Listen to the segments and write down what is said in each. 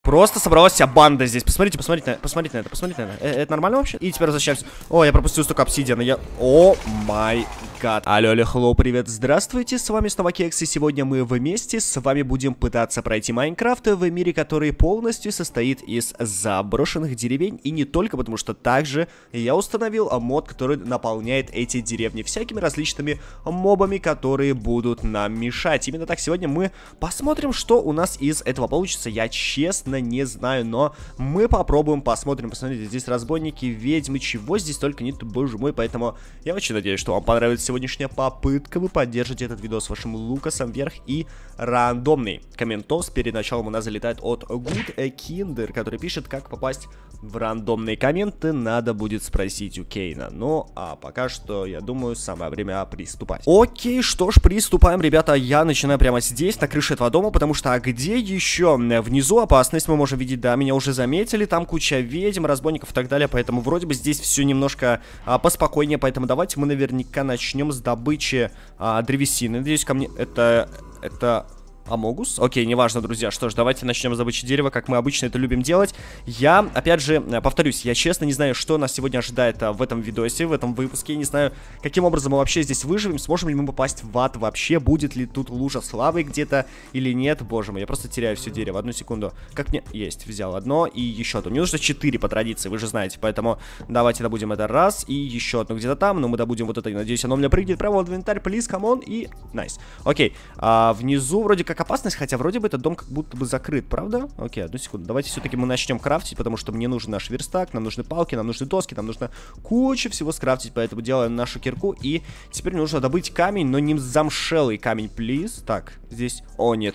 Просто собралась вся банда здесь. Посмотрите, посмотрите на это. Это нормально вообще? И теперь возвращаемся. О, я пропустил столько обсидиана. О май гад. Алло, хеллоу, привет, здравствуйте. С вами снова Кекс, и сегодня мы вместе с вами будем пытаться пройти Майнкрафт в мире, который полностью состоит из заброшенных деревень. И не только, потому что также я установил мод, который наполняет эти деревни всякими различными мобами, которые будут нам мешать. Именно так сегодня мы посмотрим, что у нас из этого получится. Я честно не знаю, но мы попробуем, посмотрим. Посмотрите, здесь разбойники, ведьмы, чего здесь только нет, боже мой. Поэтому я очень надеюсь, что вам понравится сегодняшняя попытка. Вы поддержите этот видос вашим лукасом вверх и рандомный комментос перед началом у нас залетает от Good Kinder, который пишет, как попасть в рандомные комменты, надо будет спросить у Кейна. Ну, а пока что, я думаю, самое время приступать. Окей, что ж, приступаем, ребята. Я начинаю прямо здесь, на крыше этого дома, потому что, а где еще? Внизу опасность, мы можем видеть, да, меня уже заметили, там куча ведьм, разбойников и так далее, поэтому вроде бы здесь все немножко поспокойнее, поэтому давайте мы наверняка начнем с добычи древесины. Надеюсь, ко мне это Амогус? Окей, неважно, друзья. Что ж, давайте начнем с добычи дерева, как мы обычно это любим делать. Я, опять же, повторюсь, я честно не знаю, что нас сегодня ожидает в этом видосе, в этом выпуске. Я не знаю, каким образом мы вообще здесь выживем, сможем ли мы попасть в ад вообще, будет ли тут лужа славы где-то или нет. Боже мой, я просто теряю все дерево. Одну секунду. Как мне... Есть, взял одно и еще одно. Мне нужно 4 по традиции, вы же знаете, поэтому давайте добудем это раз и еще одно где-то там, но мы добудем вот это, надеюсь, оно у меня прыгнет прямо в инвентарь, плиз, камон, и... Найс. Окей, внизу вроде как опасность, хотя вроде бы этот дом как будто бы закрыт, правда? Окей, одну секунду. Давайте все-таки мы начнем крафтить, потому что мне нужен наш верстак, нам нужны палки, нам нужны доски, нам нужно куча всего скрафтить, поэтому делаем нашу кирку. И теперь мне нужно добыть камень, но не замшелый камень, плиз. Так, здесь... О, нет.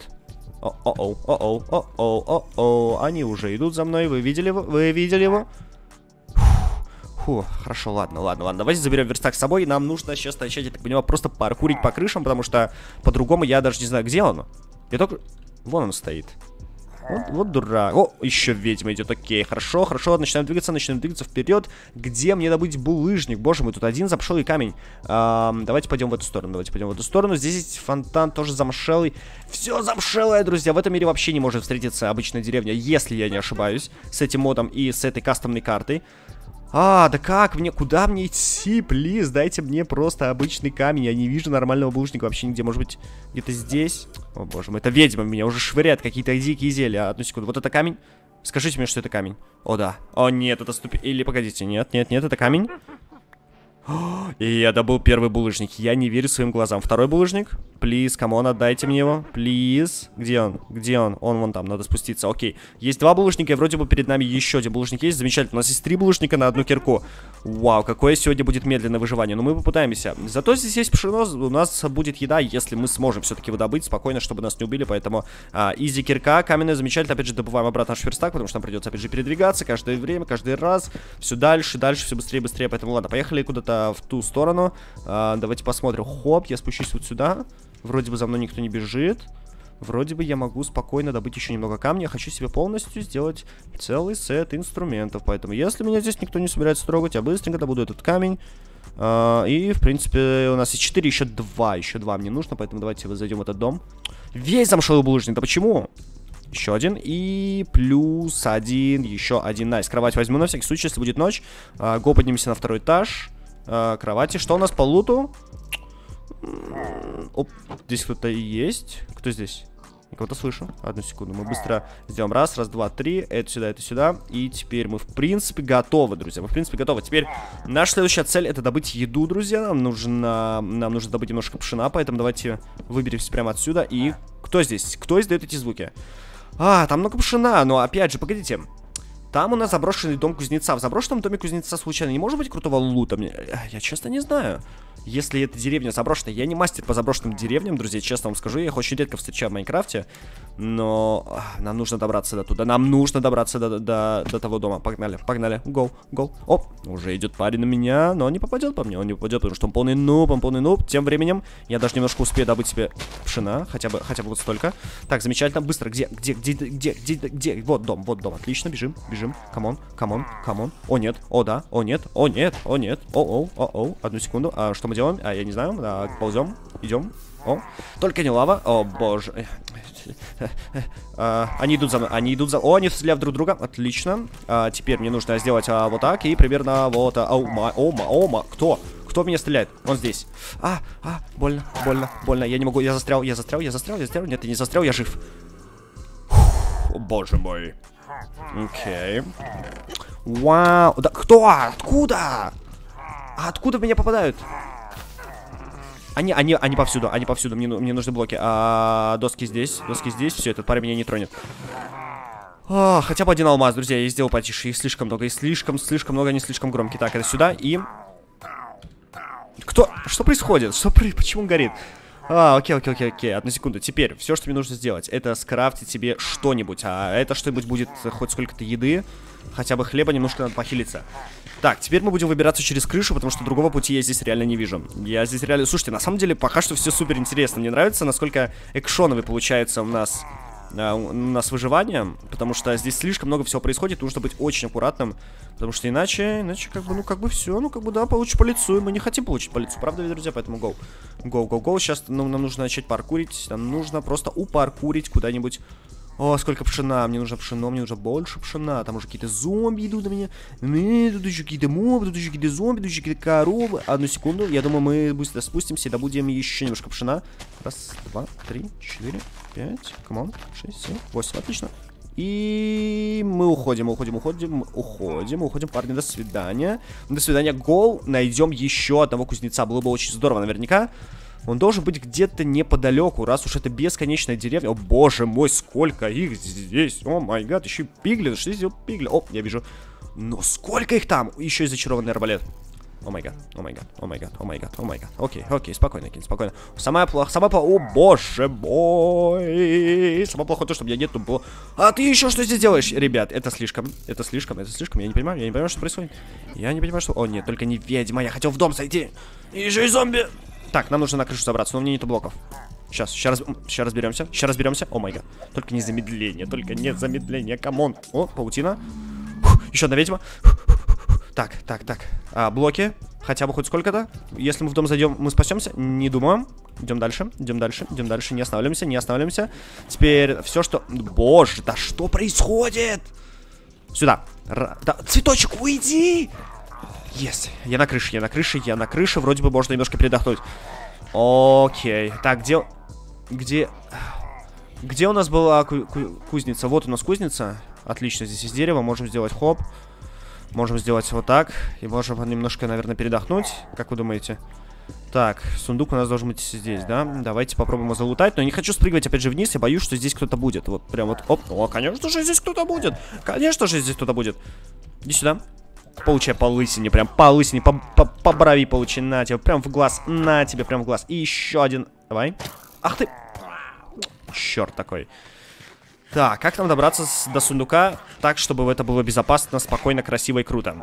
О-о-о, они уже идут за мной, вы видели его? Вы видели его? Фу, хорошо, ладно. Давайте заберем верстак с собой. Нам нужно сейчас начать, я так понимаю, просто паркурить по крышам, потому что по-другому я даже не знаю, где он. Я только... Вон он стоит. Вот дурак. О, еще ведьма идет. Окей, хорошо. Начинаем двигаться вперед. Где мне добыть булыжник? Боже мой, тут один замшелый камень. Давайте пойдем в эту сторону. Здесь есть фонтан, тоже замшелый. Все замшелое, друзья. В этом мире вообще не может встретиться обычная деревня, если я не ошибаюсь, с этим модом и с этой кастомной картой. Да как мне, куда мне идти, плиз, дайте мне просто обычный камень, я не вижу нормального булыжника вообще нигде, может быть, где-то здесь? О боже мой, это ведьма меня уже швыряет, какие-то дикие зелья, одну секунду, вот это камень? Скажите мне, что это камень. О, да, о нет, это ступень, или погодите, нет, это камень? И я добыл первый булыжник. Я не верю своим глазам. Второй булыжник. Плиз, камон, отдайте мне его. Плиз. Где он? Он вон там, надо спуститься. Окей. Есть 2 булыжника, и вроде бы перед нами еще один булыжник есть. Замечательно. У нас есть 3 булыжника на одну кирку. Вау, какое сегодня будет медленное выживание. Но мы попытаемся. Зато здесь есть пшено. У нас будет еда, если мы сможем все-таки его добыть спокойно, чтобы нас не убили. Поэтому изи кирка, каменная, замечательно. Опять же, добываем обратно наш верстак, потому что нам придется, опять же, передвигаться каждое время, каждый раз. Все дальше, все быстрее. Поэтому ладно, поехали куда-то в ту сторону. Давайте посмотрим. Хоп, я спущусь вот сюда. Вроде бы за мной никто не бежит. Вроде бы я могу спокойно добыть еще немного камня. Я хочу себе полностью сделать целый сет инструментов. Поэтому, если меня здесь никто не собирается трогать, я быстренько добуду этот камень. И, в принципе, у нас есть 4, еще 2. Еще 2 мне нужно, поэтому давайте зайдем в этот дом. Весь замшелый булыжник. Да почему? Еще один. И плюс 1. Еще один. Найс. Кровать возьму на всякий случай, если будет ночь. Го, поднимемся на 2-й этаж. Кровати. Что у нас по луту? Оп, здесь кто-то есть. Кто здесь? Я кого-то слышу. Одну секунду. Мы быстро сделаем. Раз, два, три. Это сюда. И теперь мы, в принципе, готовы, друзья. Мы, в принципе, готовы. Теперь наша следующая цель — это добыть еду, друзья. Нам нужно добыть немножко пшена. Поэтому давайте выберемся прямо отсюда. И кто здесь? Кто издает эти звуки? Там много пшена. Но, опять же, погодите. Там у нас заброшенный дом кузнеца. В заброшенном доме кузнеца случайно не может быть крутого лута? Я честно не знаю. Если эта деревня заброшенная, я не мастер по заброшенным деревням, друзья, честно вам скажу, я их очень редко встречаю в Майнкрафте. Но нам нужно добраться до туда. Нам нужно добраться до того дома. Погнали. Гоу. Оп, уже идет парень на меня, но он не попадет по мне. Он не попадет, потому что он полный нуб. Тем временем я даже немножко успею добыть себе пшена. Хотя бы вот столько. Так, замечательно. Быстро. Где? Вот дом. Отлично, бежим. Камон. О, нет. О, да. О, нет. О. Одну секунду. Что мы делаем? Я не знаю. Ползем. Идем. О, только не лава. О, боже. Они идут за мной, они идут за... О, они стреляют друг друга, отлично. Теперь мне нужно сделать вот так и примерно вот... Ома, кто? Кто в меня стреляет? Он здесь. Больно, больно, больно. Я не могу, я застрял. Нет, я не застрял, я жив. Фух, боже мой. Окей. Вау, да кто? Откуда? Откуда в меня попадают? Они повсюду, мне нужны блоки. Доски здесь, все, этот парень меня не тронет. Хотя бы один алмаз, друзья, я сделал потише. Их слишком много, слишком много, они слишком громкие. Так, это сюда и... Кто? Что происходит? Почему он горит? Окей, одну секунду. Теперь, все, что мне нужно сделать, это скрафтить себе что-нибудь. Это что-нибудь будет хоть сколько-то еды. Хотя бы хлеба, немножко надо похилиться. Так, теперь мы будем выбираться через крышу, потому что другого пути я здесь реально не вижу. Я здесь реально... Слушайте, на самом деле, пока что все супер интересно. Мне нравится, насколько экшоновый получается у нас выживание. Потому что здесь слишком много всего происходит, нужно быть очень аккуратным. Потому что иначе как бы все, да, получишь по лицу. И мы не хотим получить по лицу, правда, друзья? Поэтому go. Сейчас нам нужно начать паркурить. Нам нужно просто упаркурить куда-нибудь. О, сколько пшена, мне нужно пшено, мне нужно больше пшена. Там уже какие-то зомби идут на меня. Тут еще какие-то мобы, тут еще какие-то зомби, тут еще какие-то коровы. Одну секунду, я думаю, мы быстро спустимся и добудем еще немножко пшена. Раз, два, три, 4, 5, камон, 6, 7, 8, отлично. И мы уходим, парни, до свидания. До свидания, гол, найдем еще одного кузнеца, было бы очень здорово наверняка. Он должен быть где-то неподалеку, раз уж это бесконечная деревня. О, боже мой, сколько их здесь. О май гад, еще и пиглин. Что здесь пиглин? О, я вижу. Но сколько их там? Еще и зачарованный арбалет. О май гад. Окей, спокойно, Кин, спокойно. Самое плохое... О, боже мой. Самое плохое то, что у меня нету было... А ты еще что здесь делаешь? Ребят, это слишком. Я не понимаю, что происходит. О, нет, только не ведьма. Я хотел в дом зайти. И еще и зомби. Так, нам нужно на крышу забраться, но у меня нету блоков. Сейчас разберемся. О май гад. Только не замедление, камон. О, паутина. Еще одна ведьма. Так. Блоки. Хотя бы хоть сколько-то. Если мы в дом зайдем, мы спасемся. Не думаю. Идем дальше. Не останавливаемся. Теперь все, что... Боже, да что происходит? Сюда. Да, цветочек, уйди! Есть. Я на крыше. Вроде бы можно немножко передохнуть. Окей. Так, где у нас была кузница? Вот у нас кузница. Отлично, здесь из дерева. Можем сделать хоп. Можем сделать вот так. И можем немножко, наверное, передохнуть. Как вы думаете? Так, сундук у нас должен быть здесь, да? Давайте попробуем его залутать. Но я не хочу спрыгивать опять же вниз. Я боюсь, что здесь кто-то будет. Вот прям вот. Оп. О, конечно же здесь кто-то будет. Иди сюда. Получай по лысине, по брови получи, на тебе, прям в глаз, И еще один, давай. Ах ты, черт такой. Так, как нам добраться до сундука так, чтобы это было безопасно, спокойно, красиво и круто?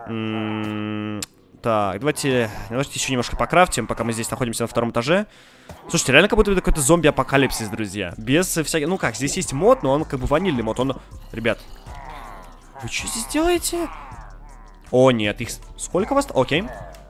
Так, давайте еще немножко покрафтим, пока мы здесь находимся на втором этаже. Слушайте, реально как будто это какой-то зомби-апокалипсис, друзья. Без всяких, ну как, здесь есть мод, но он как бы ванильный мод, Ребят, вы что здесь делаете? О, нет, их... Сколько вас? Окей.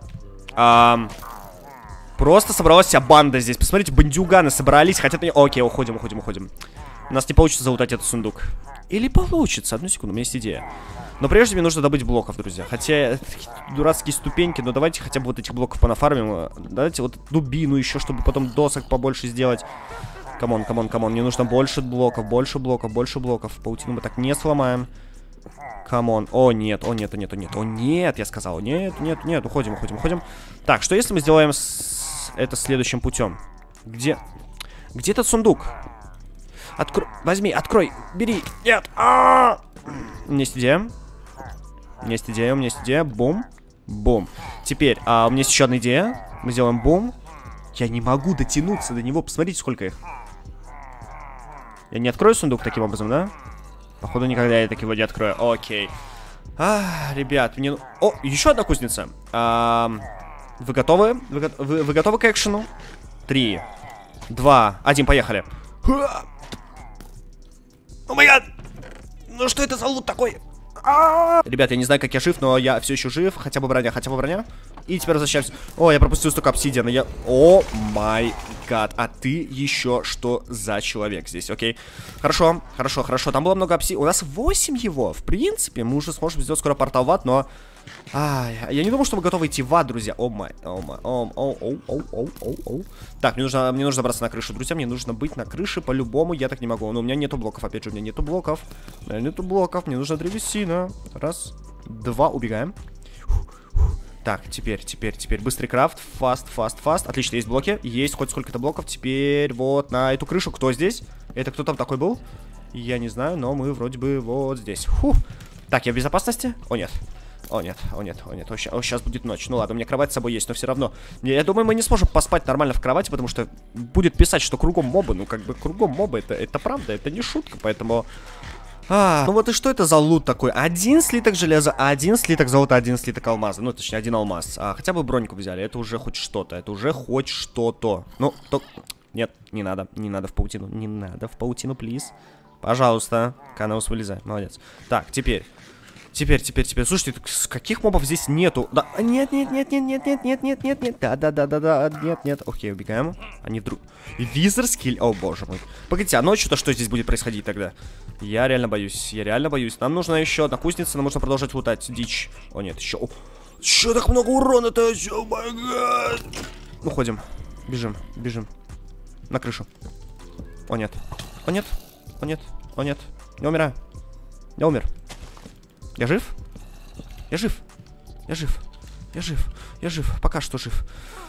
Просто собралась вся банда здесь. Посмотрите, бандюганы собрались, хотят... Окей, уходим. У нас не получится залутать этот сундук. Или получится. Одну секунду, у меня есть идея. Но прежде мне нужно добыть блоков, друзья. Хотя, дурацкие ступеньки, но давайте хотя бы вот этих блоков понафармим. Давайте вот дубину еще, чтобы потом досок побольше сделать. Камон. Мне нужно больше блоков. Паутину мы так не сломаем. Камон. О, нет, я сказал. Нет, уходим. Так, что если мы сделаем это следующим путем? Где этот сундук? Возьми, открой, бери. Нет. У меня есть идея. Бум. Теперь, у меня есть еще одна идея. Мы сделаем бум. Я не могу дотянуться до него. Посмотрите, сколько их. Я не открою сундук таким образом, да? Походу, никогда я так его не открою. Окей. Ребят, мне... О, еще одна кузница. Вы готовы? Вы готовы к экшену? 3, 2, 1, поехали. О май гад! Ну что это за лут такой? Ребят, я не знаю, как я жив, но я все еще жив. Хотя бы броня. И теперь возвращаемся. О, я пропустил столько обсидиана. О май гад. А ты еще что за человек здесь, окей? Хорошо, хорошо, хорошо. Там было много у нас 8 его. В принципе, мы уже сможем сделать скоро портал в ад, но... я не думал, что мы готовы идти в ад, друзья. Так, мне нужно забраться на крышу, друзья. Мне нужно быть на крыше по-любому. Я так не могу. Но у меня нету блоков, опять же, у меня нету блоков. Мне нужна древесина. Раз, два, убегаем. Так, теперь, быстрый крафт, фаст. Отлично, есть блоки, есть хоть сколько-то блоков. Теперь вот на эту крышу. Кто здесь? Это кто там такой был? Я не знаю, но мы вроде бы вот здесь. Так, я в безопасности? О, нет. Сейчас будет ночь. Ну ладно, у меня кровать с собой есть, но все равно. Я думаю, мы не сможем поспать нормально в кровати, потому что будет писать, что кругом мобы. Ну, как бы кругом мобы, это правда, это не шутка, поэтому... Ну вот и что это за лут такой? 1 слиток железа, 1 слиток золота, 1 слиток алмаза. Ну, точнее, 1 алмаз. Хотя бы броньку взяли, это уже хоть что-то. Ну, то... Нет, не надо в паутину. Не надо в паутину, плиз. Пожалуйста. Канаус, вылезай, молодец. Так, теперь. Слушайте, каких мобов здесь нету? Да, нет. Да, нет. Окей, убегаем. Они вдруг... Визор скилл. О, боже мой. Погодите, а ночью-то что здесь будет происходить тогда? Я реально боюсь. Нам нужна еще одна кузница, нам нужно продолжать лутать дичь. О, нет, еще... Че так много урона-то? О май гад. Уходим. Бежим. На крышу. О, нет. Не умираю. Я умер. Я жив? Пока что жив.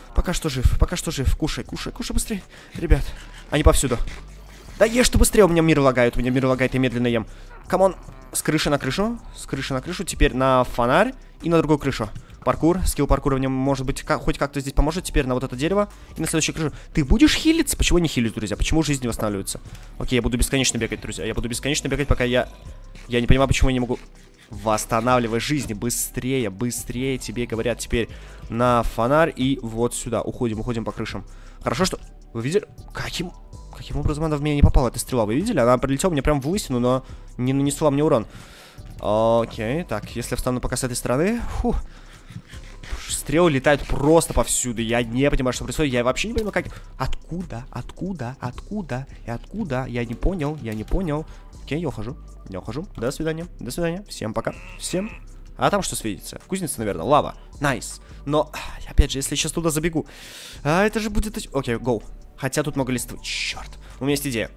Кушай быстрее. Ребят, они повсюду. Да ешь ты быстрее, у меня мир лагает, я медленно ем. Камон. С крыши на крышу. Теперь на фонарь и на другую крышу. Паркур, скилл паркурования, может быть, хоть как-то здесь поможет. Теперь на вот это дерево и на следующую крышу. Ты будешь хилиться? Почему не хилить, друзья? Почему жизнь не восстанавливается? Окей, я буду бесконечно бегать, друзья. Пока я не понимаю, почему я не могу... Восстанавливай жизнь быстрее, тебе говорят теперь на фонарь и вот сюда. Уходим по крышам. Хорошо, что... Вы видели? Каким образом она в меня не попала, эта стрела? Вы видели? Она прилетела мне прям в лысину, но не нанесла мне урон. Окей, так, если я встану пока с этой стороны... Стрелы летают просто повсюду. Я не понимаю, что происходит. Я вообще не понимаю, как... Откуда? Я не понял. Окей, я ухожу. До свидания. Всем пока. Всем. А там что светится? Кузница, наверное. Лава. Найс. Но, опять же, если я сейчас туда забегу... это же будет... Окей, гоу. Хотя тут много листвы. Черт. У меня есть идея.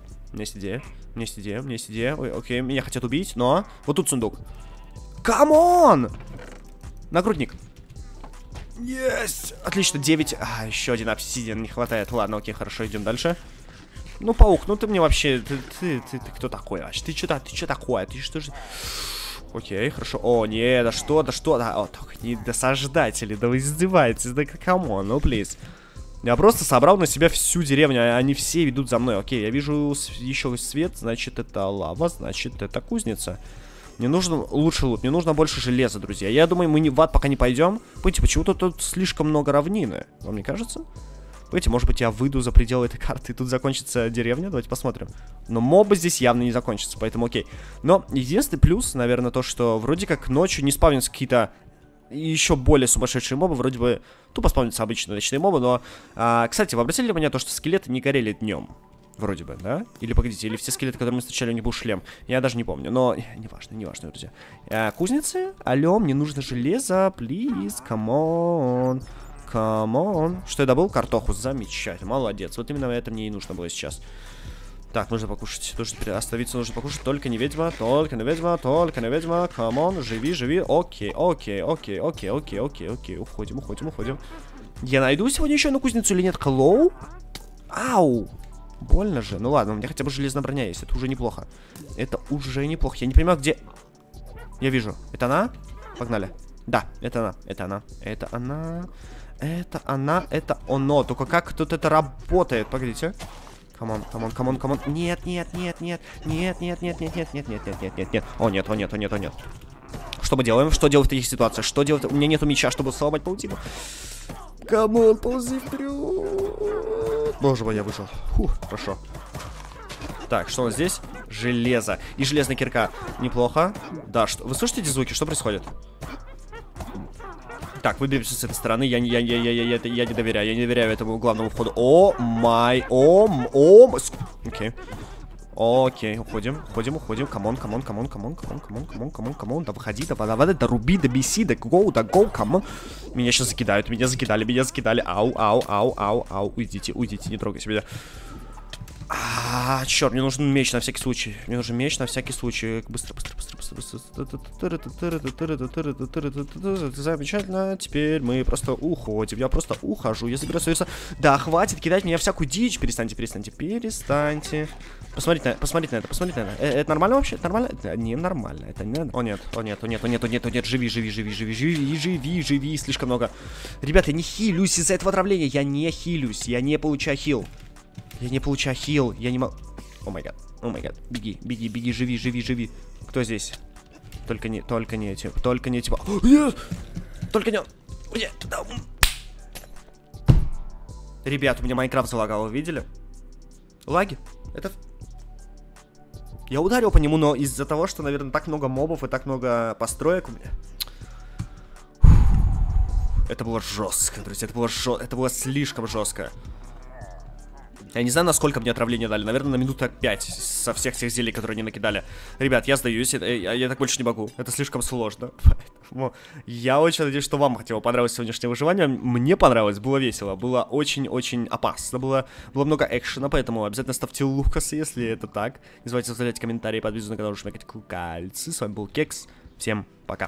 Ой, окей, меня хотят убить, но... Вот тут сундук. Камон! Нагрудник. Есть! Отлично, 9. Еще один обсидиан не хватает. Ладно, окей, хорошо, идем дальше. Ну, паук, ну ты мне вообще... Ты кто такой вообще? Ты что такое? Ты что же... Окей, хорошо. О, нет, да что? Да, только не досаждатели, да вы издеваетесь, да камон, ну, плиз. Я просто собрал на себя всю деревню, они все идут за мной. Окей, я вижу еще свет, значит, это лава, значит, это кузница. Мне нужен лучший лут, мне нужно больше железа, друзья. Я думаю, мы в ад пока не пойдем. Пойдите, почему-то тут слишком много равнины. Вам не кажется? Пойдите, может быть, я выйду за пределы этой карты, и тут закончится деревня. Давайте посмотрим. Но мобы здесь явно не закончатся, поэтому окей. Но единственный плюс, наверное, то, что вроде как ночью не спавнятся какие-то еще более сумасшедшие мобы. Вроде бы тупо спавнятся обычные ночные мобы, но... кстати, вы обратили внимание то, что скелеты не горели днем? Вроде бы, да? Или погодите, или все скелеты, которые мы встречали, у них был шлем. Я даже не помню, но неважно, друзья. Кузницы? Алло, мне нужно железо, плиз, камон. Что я добыл? Картоху, замечательно, молодец. Вот именно это мне и нужно было сейчас. Так, нужно покушать, остановиться, нужно покушать. Только не ведьма, камон, живи. Окей. Уходим. Я найду сегодня еще одну кузницу или нет? Hello? Ау! Больно же. Ну ладно, у меня хотя бы железная броня есть. Это уже неплохо. Я не понимаю, где... Я вижу. Это она? Погнали. Да, это она. Это оно. Только как тут это работает? Погодите. Камон. Нет. О, нет. Что мы делаем? Что делать в таких ситуациях? Что делать? У меня нету меча, чтобы сломать паутину. Камон, ползи вперед. Боже мой, я вышел. Хорошо. Так, что у нас здесь? Железо. И железная кирка. Неплохо. Да, что... Вы слышите эти звуки? Что происходит? Так, выберемся с этой стороны. Я не доверяю. Я не доверяю этому главному входу. О, май. Окей. Окей, уходим. Камон. Да выходи, давай, да руби, да беси, да гоу, камон. Меня сейчас закидают, меня закидали. Ау. Уйдите, не трогайте меня. Черт, мне нужен меч на всякий случай. Быстро. Замечательно. Теперь мы просто уходим. Я просто ухожу. Я забираю свою... Да, хватит кидать меня всякую дичь. Перестаньте. Посмотрите на это. Это нормально вообще? Нормально? Это не нормально. Это не... О, нет. Живи. Слишком много. Ребята, я не хилюсь из-за этого отравления. Я не хилюсь. Я не получаю хил. Я не могу... О май гад. Беги, живи. Кто здесь? Только не эти. Только не... Нет, туда. Ребят, у меня Майнкрафт залагал, вы видели? Лаги? Это... Я ударил по нему, но из-за того, что, наверное, так много мобов и так много построек у меня... Это было жестко, друзья, это было слишком жестко. Я не знаю, насколько мне отравление дали. Наверное, на минут 5 со всех тех зелий, которые они накидали. Ребят, я сдаюсь. Я так больше не могу. Это слишком сложно. Поэтому я очень надеюсь, что вам хотело понравилось сегодняшнее выживание. Мне понравилось, было весело. Было очень-очень опасно. Было много экшена, поэтому обязательно ставьте лукасы, если это так. Не забывайте оставлять комментарии, подписывайтесь на канал, жмякать колокольцы. С вами был Кекс. Всем пока.